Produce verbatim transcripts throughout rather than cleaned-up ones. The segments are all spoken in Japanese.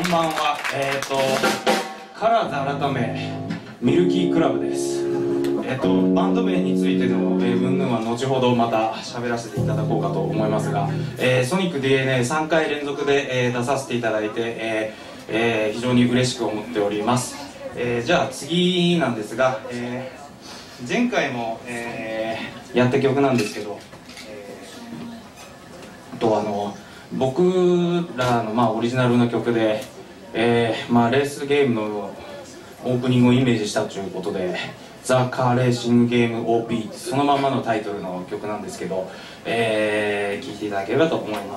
こんばんは。えっ、ー、とカラーズ改めミルキークラブです。えっ、ー、とバンド名についての云々は後ほどまた喋らせていただこうかと思いますが、えー、ソニック ディーエヌエーさん 回連続で、えー、出させていただいて、えーえー、非常に嬉しく思っております。えー、じゃあ次なんですが、えー、前回も、えー、やった曲なんですけど、えー、あとあの僕らの、まあ、オリジナルの曲で、えーまあ、レースゲームのオープニングをイメージしたということで「ザ・カーレーシングゲーム オーピー」そのまんまのタイトルの曲なんですけど、えー、聴いていただければと思います。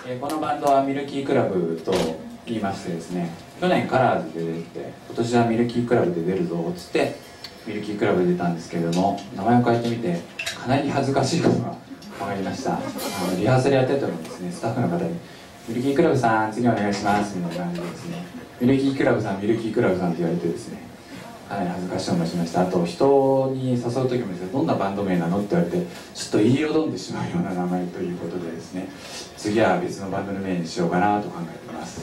えー、このバンドはミルキークラブと言いましてですね、去年カラーズで出て、今年はミルキークラブで出るぞっつってミルキークラブで出たんですけれども、名前を変えてみてかなり恥ずかしいことが分かりました。あのリハーサルやっててもですね、スタッフの方に「ミルキークラブさん次お願いします」みたいな感じでですね、ミルキークラブさんミルキークラブさんって言われてですね、かなり恥ずかしい思いしました。あと人に誘う時もですね、どんなバンド名なのって言われてちょっと言いよどんでしまうような名前ということでですね、次は別のバンドの名にしようかなと考えています。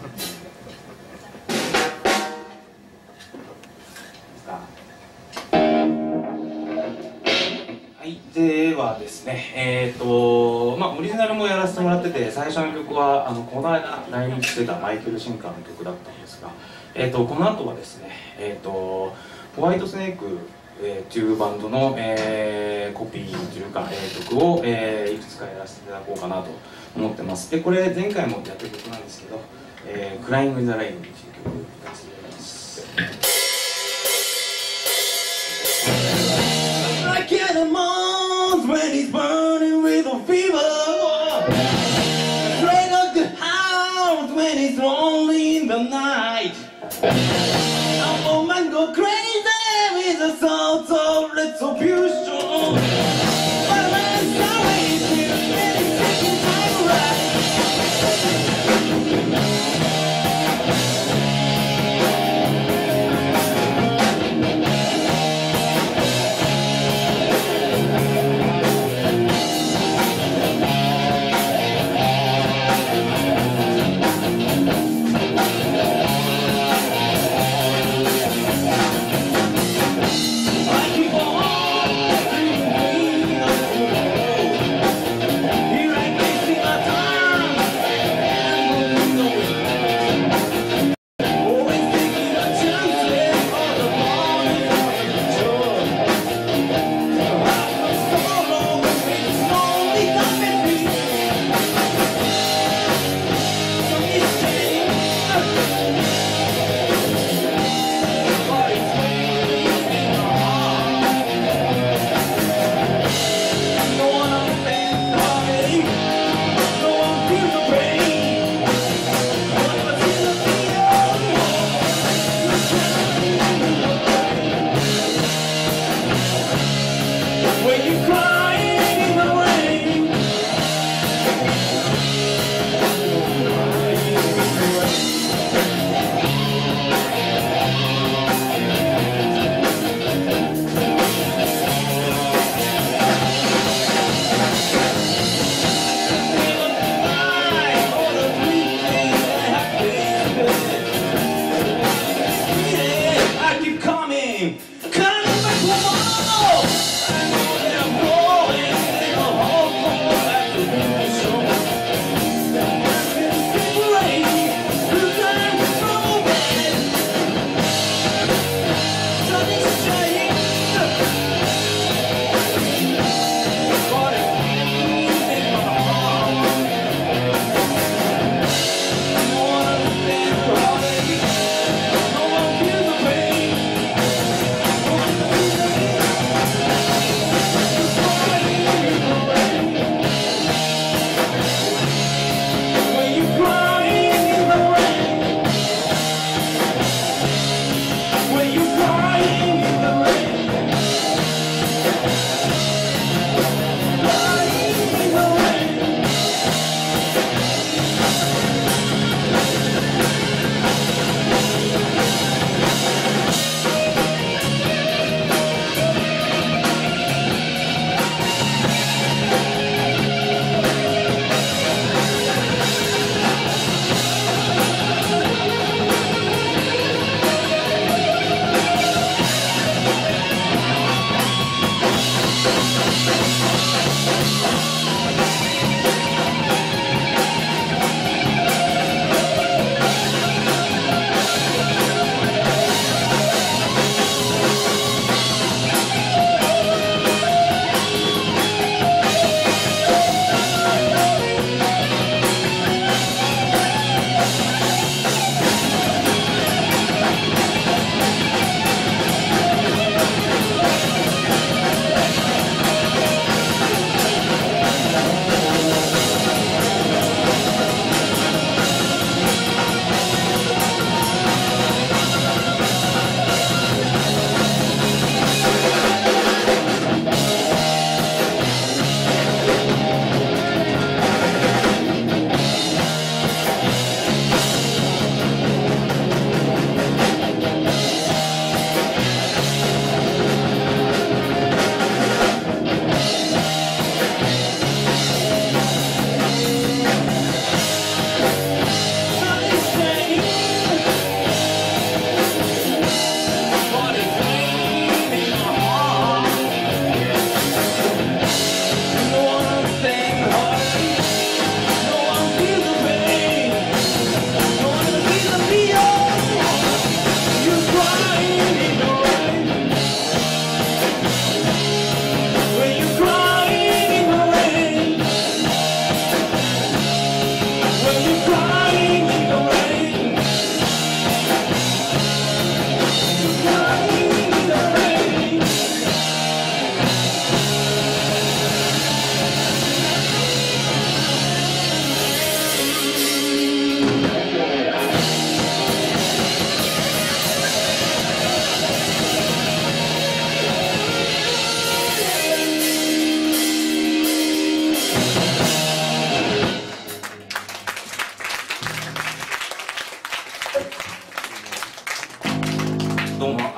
はい、ではですね、えーとまあ、オリジナルもやらせてもらってて、最初の曲はあのこの間来日してたマイケル・シンカーの曲だったんですが、えー、とこの後はですね、えー、とホワイトスネーク、えー、というバンドの、えー、コピーというか、えー、曲を、えー、いくつかやらせていただこうかなと思ってます。でこれ前回もやった曲なんですけど「えー、クライング・イン・ザ・レイン」という曲をやらせていただきます。I get a month when it's burning with a fever. Afraid of the house when it's lonely in the night. A woman go crazy with the thoughts of retribution. But when it's sorry, it's taking time to ride.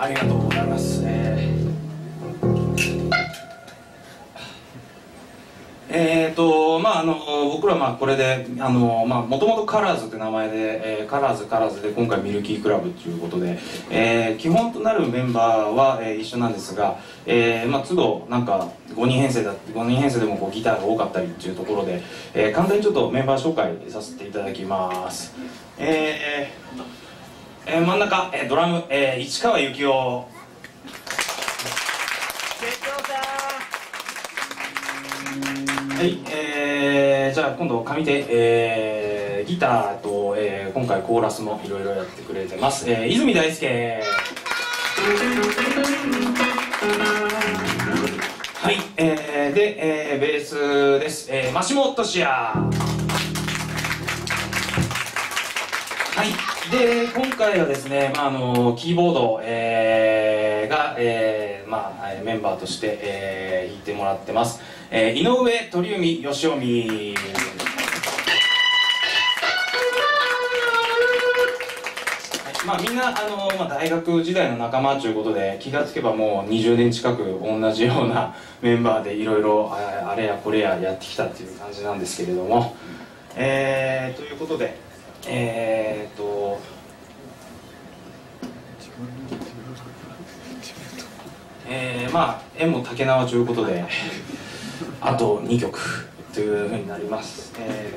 ありがとうございます。えーえーとまあ、あの僕らまあこれでもともとカラーズって名前で、えー、カラーズカラーズで今回ミルキークラブということで、えー、基本となるメンバーは、えー、一緒なんですが、えーまあ、都度なんかごにん編成だごにん編成でもこうギターが多かったりっていうところで、えー、簡単にちょっとメンバー紹介させていただきます。えーえー、真ん中、えー、ドラム、えー、市川由紀夫。はい、えー、じゃあ今度上手、えー、ギターと、えー、今回コーラスもいろいろやってくれてます、えー、泉大輔。はい、えー、で、えー、ベースです、えー、マシモ・トシヤ。はい、で今回はですね、まあ、あのキーボード、えー、が、えーまあ、メンバーとして、えー、弾いてもらってます、えー、井上鳥海義臣。まあ、みんなあの、まあ、大学時代の仲間ということで気がつけばもうにじゅうねん近く同じようなメンバーでいろいろあれやこれややってきたっていう感じなんですけれども、えー、ということでえー、っとえー、まあ縁も竹縄ということであとにきょくというふうになります、え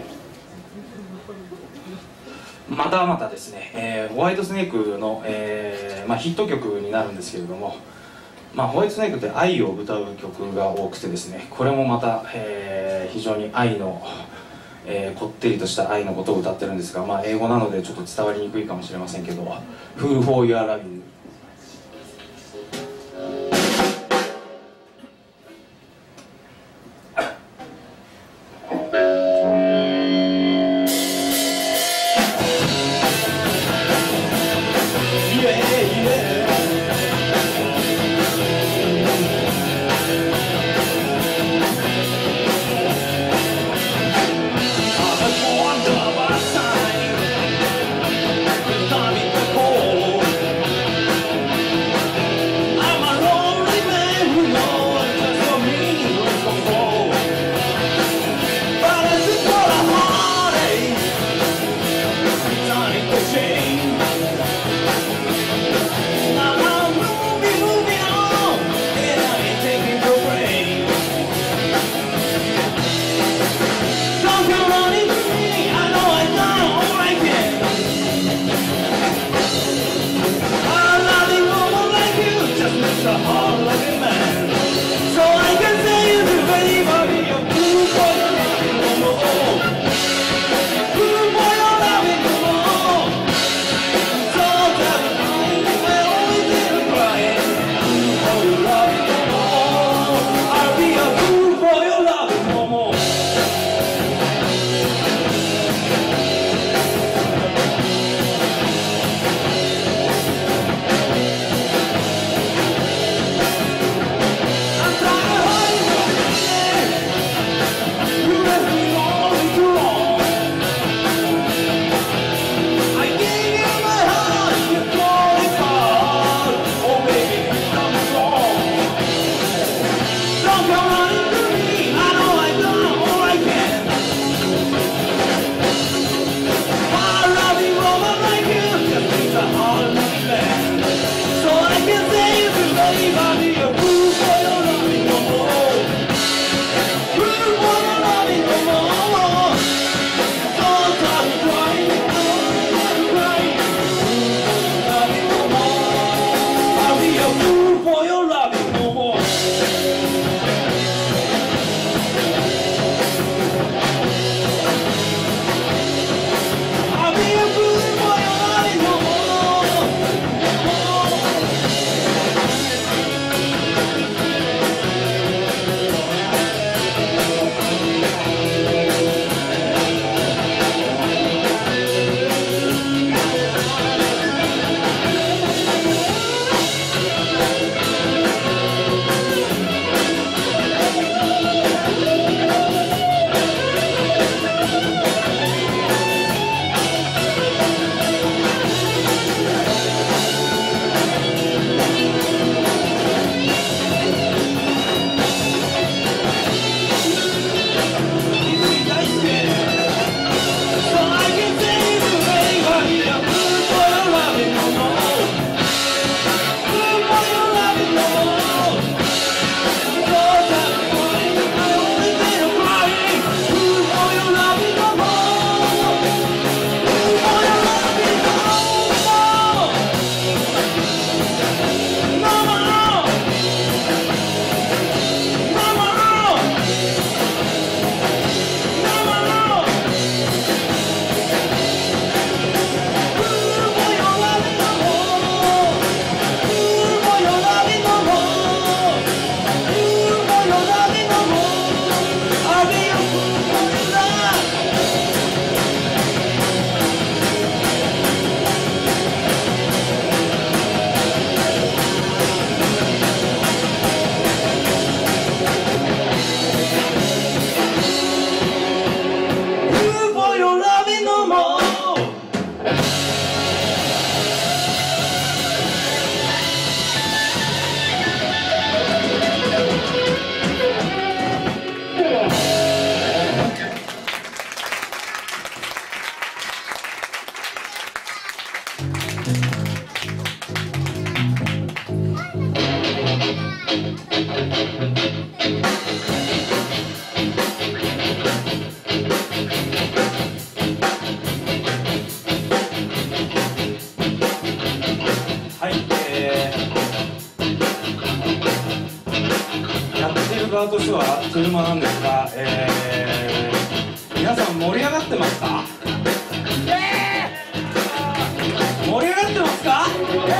ー、またまたですね、えー、ホワイトスネークの、えーまあ、ヒット曲になるんですけれども、まあ、ホワイトスネークって愛を歌う曲が多くてですね、これもまた、えー、非常に愛のえー、こってりとした愛のことを歌ってるんですが、まあ、英語なのでちょっと伝わりにくいかもしれませんけど「Fool for Your Loving」。 車なんですが、えー、皆さん盛り上がってますか？えー、盛り上がってますか？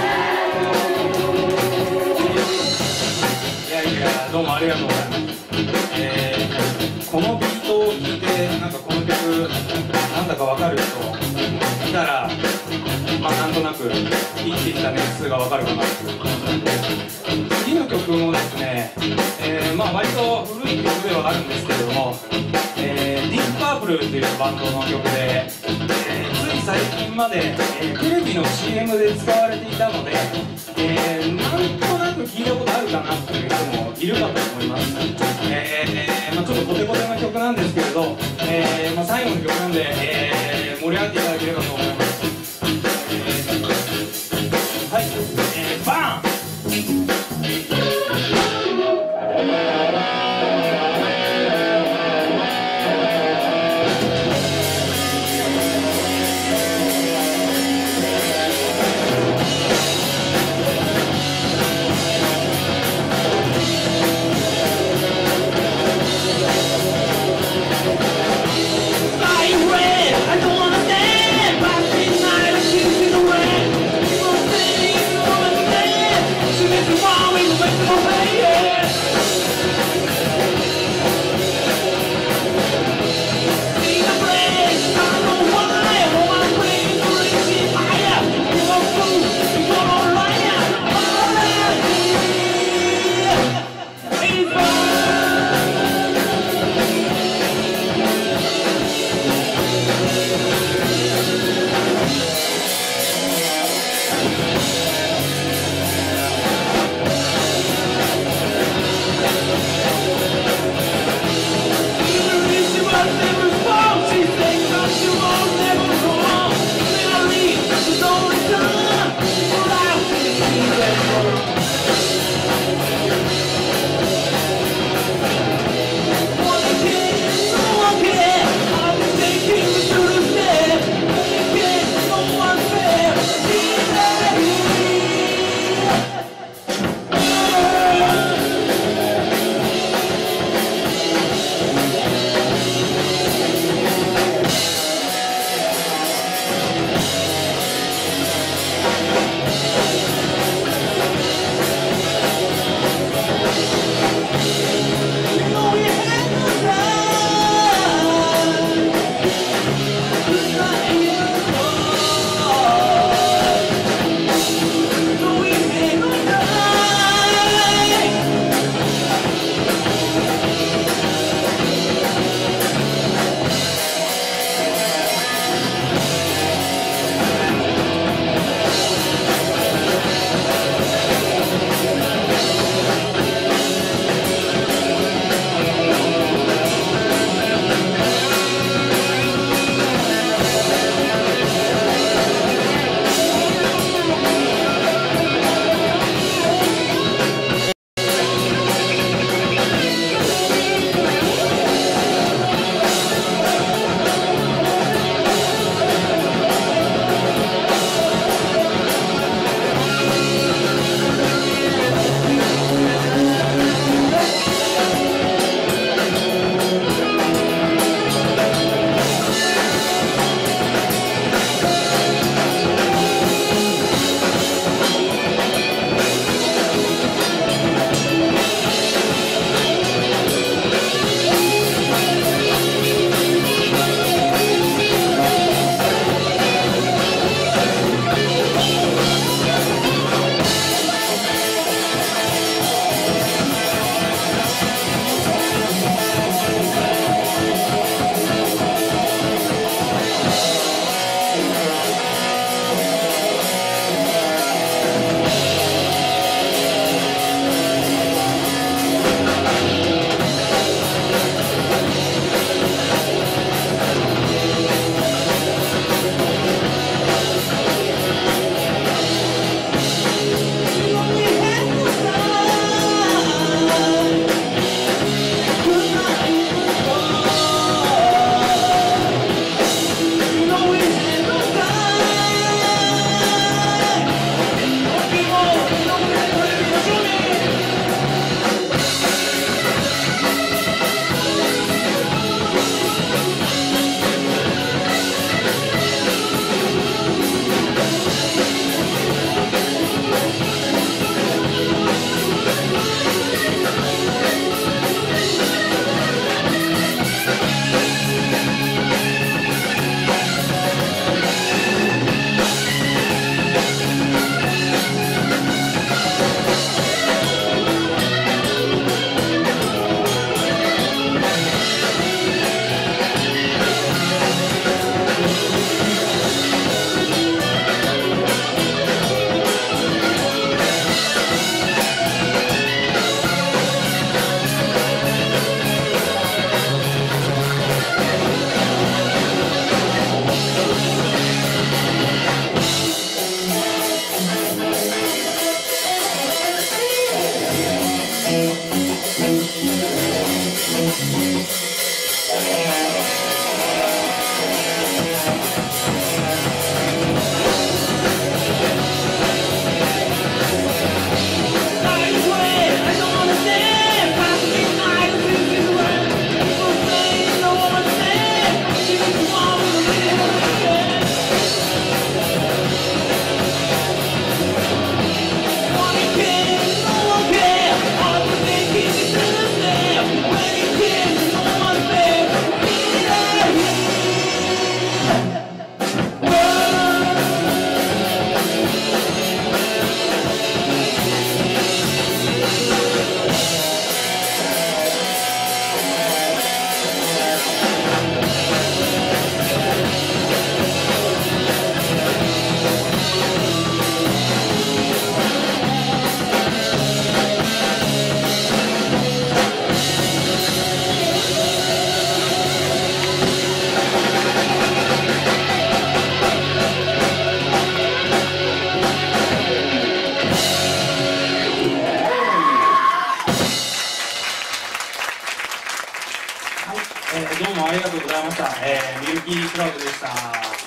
いやいや、どうもありがとうございます。えー、このビートを聴いて、なんかこの曲なんだか分かる人いたら、まあなんとなく生きてきた年数が分かるかな。次の曲もですね、えー、まあ割と古い曲ではあるんですけれども、えー、ディープパープルというバンドの曲で、えー、つい最近まで、えー、テレビの シーエム で使われていたので、えー、なんとなく聞いたことあるかなっていう人もいるかと思います。えーまあ、ちょっとコテコテな曲なんですけれど、えーまあ、最後の曲なんで、えー、盛り上がっていただければと思います。えー、はい、えー、バーン I don't wanna stand りがとうございました。えー、ミルキークラブでした。